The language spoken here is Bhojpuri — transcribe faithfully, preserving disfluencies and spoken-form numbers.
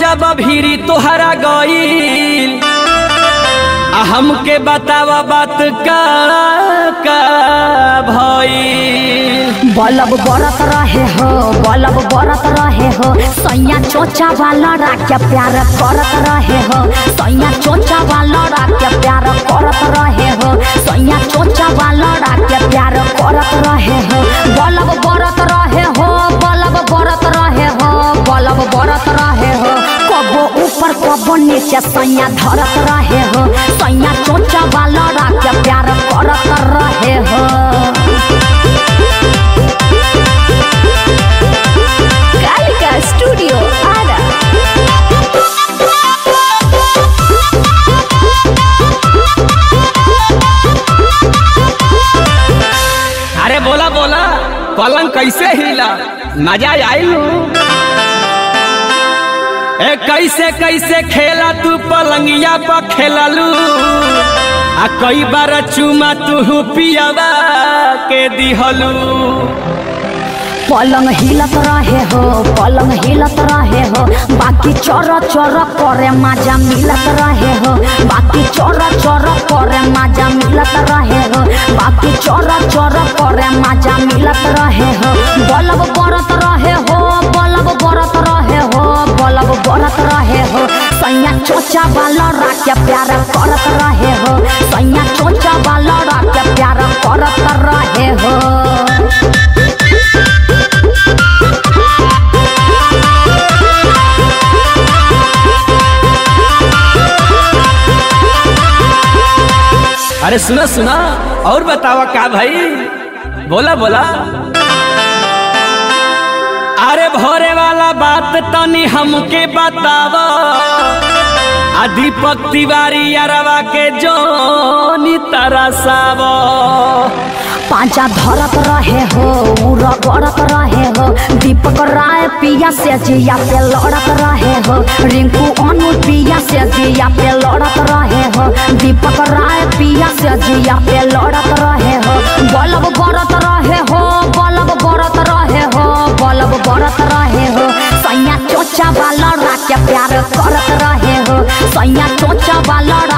जब भीरी तोहरा गईल हमके बतावा बात का का भई। बलब बरत रहे हो बलब बरत रहे हो सैया चोचा वाला राख्या प्यार करत रहे हो सैया चोचा वाला राख्या प्यार करत रहे हो सैया चोचा वाला राख्या प्यार करत रहे हो। बलब बरत रहे हो बलब बरत रहे हो बलब बरत रहे हो कबो ऊपर कबो नीचे सैया धरत रहे हो सैया चोचा वाला राख्या प्यार करत रहे हो। कालिका स्टूडियो आरा। अरे बोला बोला पलंग कैसे हिला मजा आयलू ए कैसे कैसे खेला तू पलंगिया पर खेललू आ कई बार चुमा तू पियावा के दिहलू। पलंग हिलत रहे हो पलंग हिलत रहे हो बाकी चोर चोर करे मजा मिलत रहे हो बाकी चोर चोर करे मजा मिलत रहे हो बाकी चोर चोर करे मजा मिलत रहे हो। बलब बरत रहे हो बलब बरत रहे हो बलब बरत रहे हो सैया चोचा वाला राख्या प्यार करत रहे हो सैया चोचा वाला राख्या प्यार करत रहे हो। अरे सुना सुना और बतावा का भाई बोला बोला। अरे भोरे वाला बात तनी हमके बतावा आ दीपक तिवारी अरवा के जोनी तरसावा। पांचा धरत रहे हो उरा गड़त रहे हो दीपक राय पिया से जिया पे लड़त रहे हो रिंकू अनु पिया से जिया पे लड़त रहे हो दीपक राय पिया से जिया पे लड़त रहे हो। बलब बरत रहे हो बलब बरत रहे हो बलब बरत रहे हो सैया चोचा वाला राख्या प्यार करत रहे हो सैया चोचा वाला